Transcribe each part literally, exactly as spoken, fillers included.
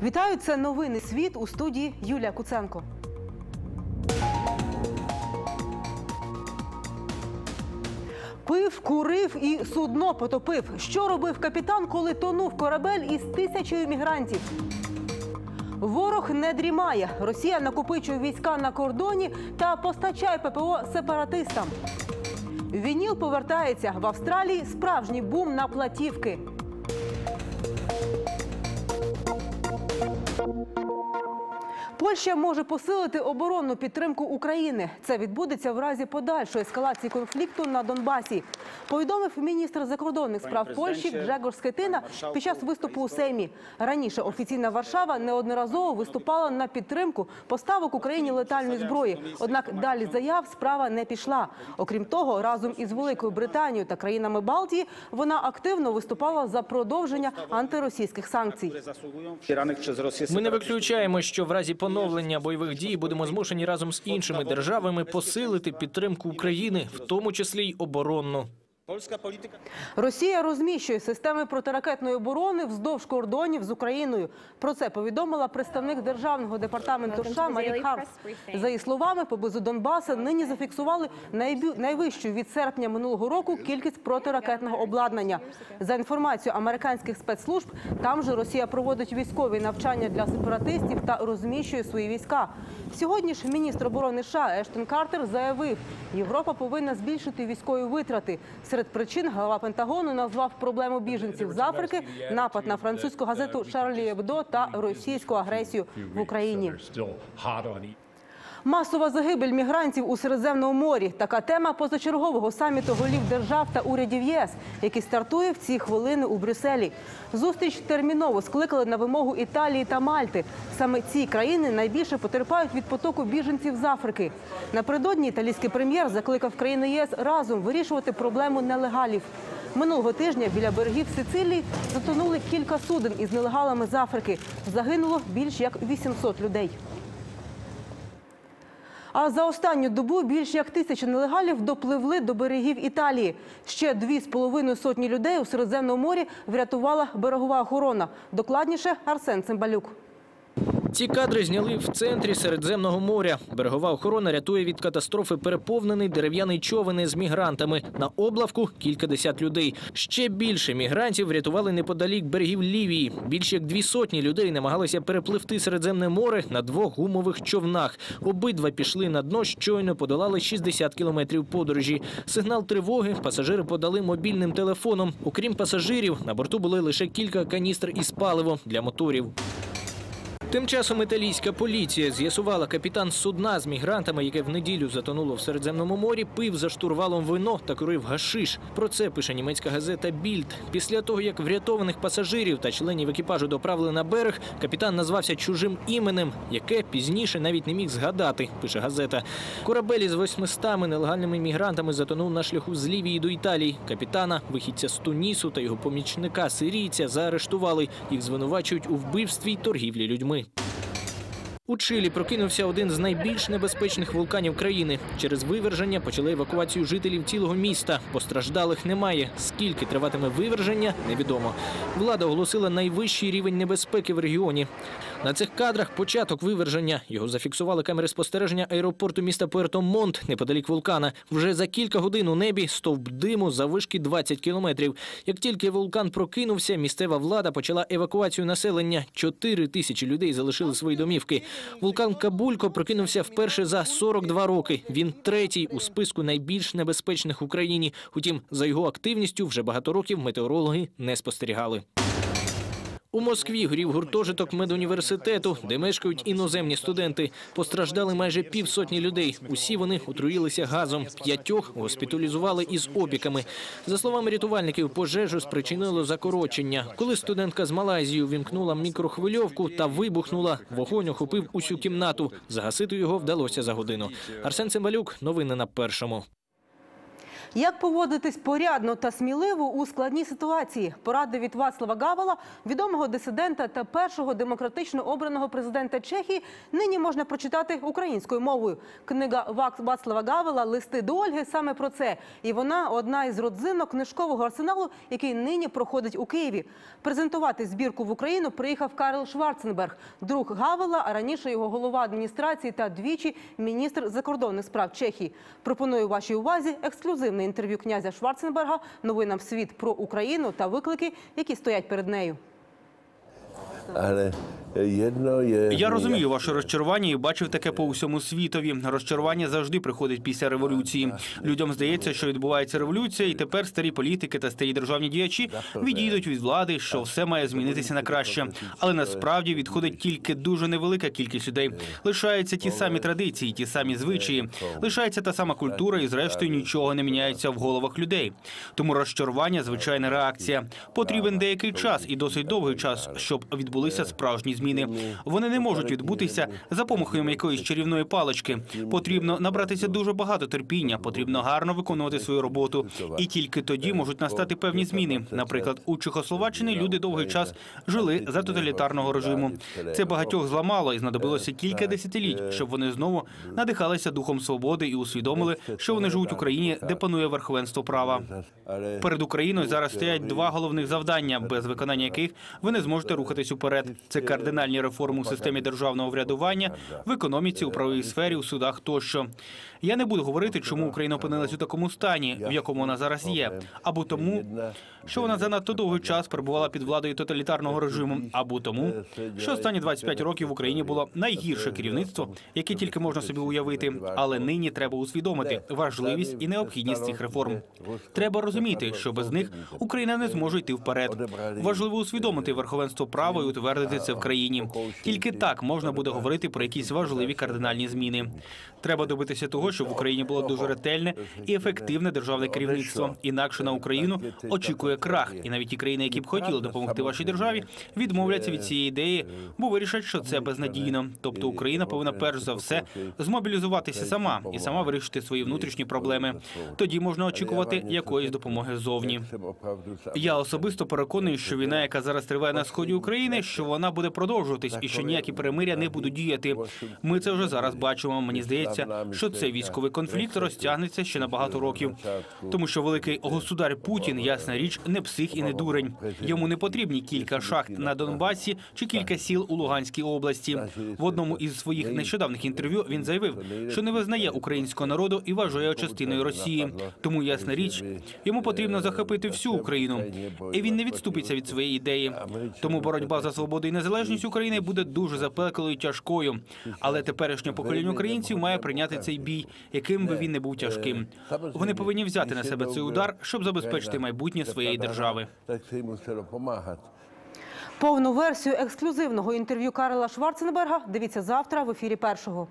Вітаю, це новини «Світ», у студії Юлія Куценко. Пив, курив і судно потопив. Що робив капітан, коли тонув корабель із тисячою мігрантів? Ворог не дрімає. Росія накопичує війська на кордоні та постачає ППО сепаратистам. Вініл повертається. В Австралії справжній бум на платівки. Польща може посилити оборонну підтримку України. Це відбудеться в разі подальшої ескалації конфлікту на Донбасі, повідомив міністр закордонних справ Польщі Гжегош Скетина під час виступу у Сеймі. Раніше офіційна Варшава неодноразово виступала на підтримку поставок Україні летальної зброї. Однак далі заяв справа не пішла. Окрім того, разом із Великою Британією та країнами Балтії вона активно виступала за продовження антиросійських санкцій. Ми не виключаємо, що в разі поновлення бойових дій будемо змушені разом з іншими державами посилити підтримку України, в тому числі й оборонну. Росія розміщує системи протиракетної оборони вздовж кордонів з Україною. Про це повідомила представник Державного департаменту США Марі Хармс. За її словами, поблизу Донбаса нині зафіксували найвищу від серпня минулого року кількість протиракетного обладнання. За інформацією американських спецслужб, там же Росія проводить військові навчання для сепаратистів та розміщує свої війська. Сьогодні ж міністр оборони США Ештон Картер заявив, Європа повинна збільшити військові витрати. Серед причин глава Пентагону назвав проблему біженців з Африки, напад на французьку газету «Шарлі Ебдо» та російську агресію в Україні. Масова загибель мігрантів у Середземному морі – така тема позачергового саміту голів держав та урядів ЄС, який стартує в ці хвилини у Брюсселі. Зустріч терміново скликали на вимогу Італії та Мальти. Саме ці країни найбільше потерпають від потоку біженців з Африки. Напередодні італійський прем'єр закликав країни ЄС разом вирішувати проблему нелегалів. Минулого тижня біля берегів Сицилії затонули кілька суден із нелегалами з Африки. Загинуло більш як вісімсот людей. А за останню добу більш як тисяча нелегалів допливли до берегів Італії. Ще дві з половиною сотні людей у Середземному морі врятувала берегова охорона. Докладніше Арсен Цимбалюк. Ці кадри зняли в центрі Середземного моря. Берегова охорона рятує від катастрофи переповнений дерев'яний човен з мігрантами. На облавку – кількадесят людей. Ще більше мігрантів врятували неподалік берегів Лівії. Більш як дві сотні людей намагалися перепливти Середземне море на двох гумових човнах. Обидва пішли на дно, щойно подолали шістдесят кілометрів подорожі. Сигнал тривоги пасажири подали мобільним телефоном. Окрім пасажирів, на борту були лише кілька каністр із паливом для моторів. Тим часом італійська поліція з'ясувала, капітан судна з мігрантами, яке в неділю затонуло в Середземному морі, пив за штурвалом вино та курив гашиш. Про це пише німецька газета «Більд». Після того, як врятованих пасажирів та членів екіпажу доправили на берег, капітан назвався чужим іменем, яке пізніше навіть не міг згадати, пише газета. Корабель із восьмистами нелегальними мігрантами затонув на шляху з Лівії до Італії. Капітана, вихідця з Тунісу та його помічника-сирійця заарештували. Їх звинувачують у вбивстві й торгівлі людьми. У Чилі прокинувся один з найбільш небезпечних вулканів країни. Через виверження почали евакуацію жителів цілого міста. Постраждалих немає. Скільки триватиме виверження – невідомо. Влада оголосила найвищий рівень небезпеки в регіоні. На цих кадрах початок виверження. Його зафіксували камери спостереження аеропорту міста Пуерто-Монт неподалік вулкана. Вже за кілька годин у небі стовп диму заввишки двадцять кілометрів. Як тільки вулкан прокинувся, місцева влада почала евакуацію населення. Чотири тисячі людей залишили свої домівки. Вулкан Кабулько прокинувся вперше за сорок два роки. Він третій у списку найбільш небезпечних в Україні. Утім, за його активністю вже багато років метеорологи не спостерігали. У Москві горів гуртожиток медуніверситету, де мешкають іноземні студенти. Постраждали майже півсотні людей. Усі вони отруїлися газом. П'ятьох госпіталізували із опіками. За словами рятувальників, пожежу спричинило закорочення. Коли студентка з Малайзії вімкнула мікрохвильовку та вибухнула, вогонь охопив усю кімнату. Загасити його вдалося за годину. Арсен Цимбалюк, новини на Першому. Як поводитись порядно та сміливо у складній ситуації? Поради від Вацлава Гавела, відомого дисидента та першого демократично обраного президента Чехії, нині можна прочитати українською мовою. Книга Вак- Вацлава Гавела «Листи до Ольги» саме про це. І вона одна із родзинок книжкового арсеналу, який нині проходить у Києві. Презентувати збірку в Україну приїхав Карл Шварценберг, друг Гавела, а раніше його голова адміністрації та двічі міністр закордонних справ Чехії. Пропоную вашій увазі ексклюзивне інтерв'ю князя Шварценберга новинам «Світ» про Україну та виклики, які стоять перед нею. Але єдно є... Я розумію ваше розчарування і бачив таке по усьому світові. Розчарування завжди приходить після революції. Людям здається, що відбувається революція, і тепер старі політики та старі державні діячі відійдуть від влади, що все має змінитися на краще. Але насправді відходить тільки дуже невелика кількість людей. Лишаються ті самі традиції, ті самі звичаї. Лишається та сама культура і, зрештою, нічого не міняється в головах людей. Тому розчарування – звичайна реакція. Потрібен деякий час і досить довгий час, щоб відбулися справжні зміни. Вони не можуть відбутися за помахом якоїсь чарівної палички. Потрібно набратися дуже багато терпіння, потрібно гарно виконувати свою роботу. І тільки тоді можуть настати певні зміни. Наприклад, у Чехословаччині люди довгий час жили за тоталітарного режиму. Це багатьох зламало і знадобилося кілька десятиліть, щоб вони знову надихалися духом свободи і усвідомили, що вони живуть в Україні, де панує верховенство права. Перед Україною зараз стоять два головних завдання, без виконання яких ви не зможете рухатись уперед. Це кардинальні реформи у системі державного врядування, в економіці, у правовій сфері, у судах тощо. Я не буду говорити, чому Україна опинилась у такому стані, в якому вона зараз є. Або тому, що вона занадто довгий час перебувала під владою тоталітарного режиму. Або тому, що останні двадцять п'ять років в Україні було найгірше керівництво, яке тільки можна собі уявити. Але нині треба усвідомити важливість і необхідність цих реформ. Треба розуміти, що без них Україна не зможе йти вперед. Важливо усвідомити верховенство права і утвердити це в країні. Тільки так можна буде говорити про якісь важливі кардинальні зміни. Треба добитися того, щоб в Україні було дуже ретельне і ефективне державне керівництво. Інакше на Україну очікує крах. І навіть ті країни, які б хотіли допомогти вашій державі, відмовляться від цієї ідеї, бо вирішать, що це безнадійно. Тобто Україна повинна перш за все змобілізуватися сама і сама вирішити свої внутрішні проблеми. Тоді можна очікувати якоїсь допомоги ззовні. Я особисто переконаний, що війна, яка зараз триває на сході України, що вона буде продовжуватись і що ніякі перемиря не будуть діяти. Ми це вже зараз бачимо. Мені здається, що цей військовий конфлікт розтягнеться ще на багато років. Тому що великий государ Путін, ясна річ, не псих і не дурень. Йому не потрібні кілька шахт на Донбасі чи кілька сіл у Луганській області. В одному із своїх нещодавних інтерв'ю він заявив, що не визнає українського народу і вважає його частиною Росії. Тому, ясна річ, йому потрібно захопити всю Україну. І він не відступиться від своєї ідеї. Тому боротьба за свободу і незалежність України буде дуже запеклою і тяжкою. Але теперішнє покоління українців має прийняти цей бій, яким би він не був тяжким. Вони повинні взяти на себе цей удар, щоб забезпечити майбутнє своєї держави. Повну версію ексклюзивного інтерв'ю Карла Шварценберга дивіться завтра в ефірі Першого.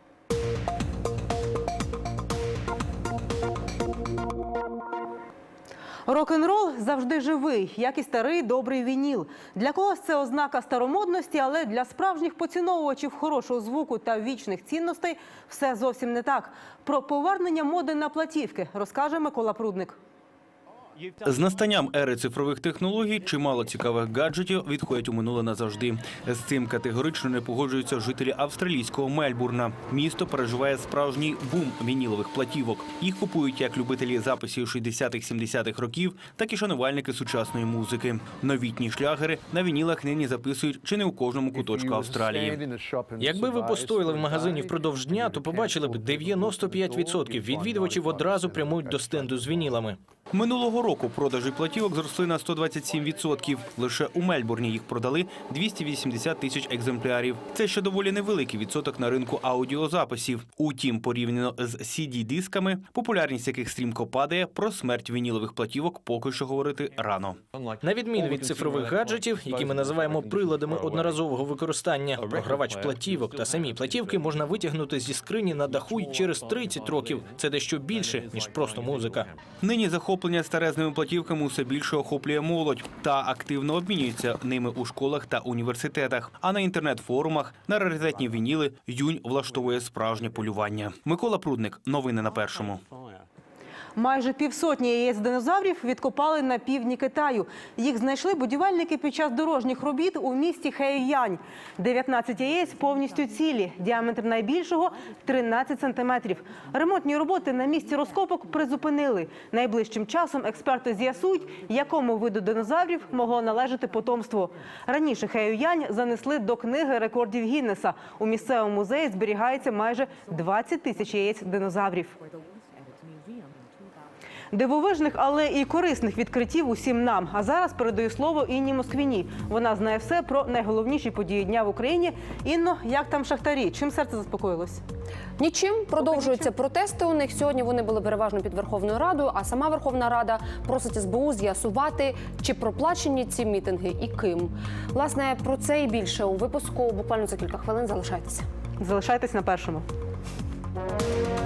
Рок-н-рол завжди живий, як і старий добрий вініл. Для когось це ознака старомодності, але для справжніх поціновувачів хорошого звуку та вічних цінностей все зовсім не так. Про повернення моди на платівки розкаже Микола Прудник. З настанням ери цифрових технологій чимало цікавих гаджетів відходять у минуле назавжди. З цим категорично не погоджуються жителі австралійського Мельбурна. Місто переживає справжній бум вінілових платівок. Їх купують як любителі записів шістдесятих-сімдесятих років, так і шанувальники сучасної музики. Новітні шлягери на вінілах нині записують чи не у кожному куточку Австралії. Якби ви постояли в магазині впродовж дня, то побачили б дев'яносто п'ять відсотків відвідувачів одразу прямують до стенду з вінілами. Минулого року продажі платівок зросли на сто двадцять сім відсотків. Лише у Мельбурні їх продали двісті вісімдесят тисяч екземплярів. Це ще доволі невеликий відсоток на ринку аудіозаписів. Утім, порівняно з сі ді-дисками, популярність яких стрімко падає, про смерть вінілових платівок поки що говорити рано. На відміну від цифрових гаджетів, які ми називаємо приладами одноразового використання, програвач платівок та самі платівки можна витягнути зі скрині на даху й через тридцять років. Це дещо більше, ніж просто музика. Нині захоплення старезними платівками усе більше охоплює молодь та активно обмінюються ними у школах та університетах. А на інтернет-форумах на раритетні вініли Юнь влаштовує справжнє полювання. Микола Прудник. Новини на Першому. Майже півсотні яєць динозаврів відкопали на півдні Китаю. Їх знайшли будівельники під час дорожніх робіт у місті Хэйюань. дев'ятнадцять яєць повністю цілі. Діаметр найбільшого – тринадцять сантиметрів. Ремонтні роботи на місці розкопок призупинили. Найближчим часом експерти з'ясують, якому виду динозаврів могло належати потомство. Раніше Хэйюань занесли до книги рекордів Гіннеса. У місцевому музеї зберігається майже двадцять тисяч яєць динозаврів. Дивовижних, але і корисних відкриттів усім нам. А зараз передаю слово Інні Москвіні. Вона знає все про найголовніші події дня в Україні. Інно, як там шахтарі? Чим серце заспокоїлось? Нічим. Продовжуються протести у них. Сьогодні вони були переважно під Верховною Радою, а сама Верховна Рада просить ес бе у з'ясувати, чи проплачені ці мітинги і ким. Власне, про це і більше у випуску буквально за кілька хвилин. Залишайтеся. Залишайтесь на першому.